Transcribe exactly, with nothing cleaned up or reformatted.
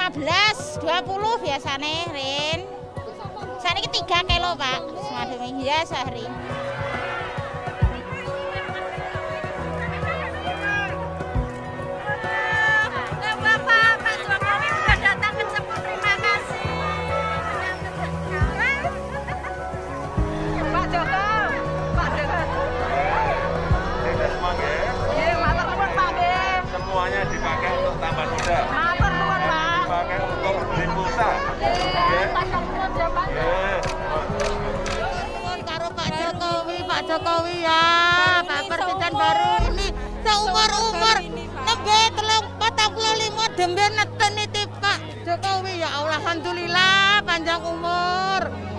lima belas, dua puluh biasanya, Rin. Saat ini tiga kilo, Pak. Semadu ya sehari. Semuanya dipakai untuk tambah muda. Matur nuwun, Pak. Dipakai untuk beli pulsa. Nuwun karo Pak Jokowi, Pak Jokowi ya, Pak Presiden baru ini seumur-umur nembe telung patang puluh lima dembe neten iki Pak Jokowi ya Allah, alhamdulillah panjang umur.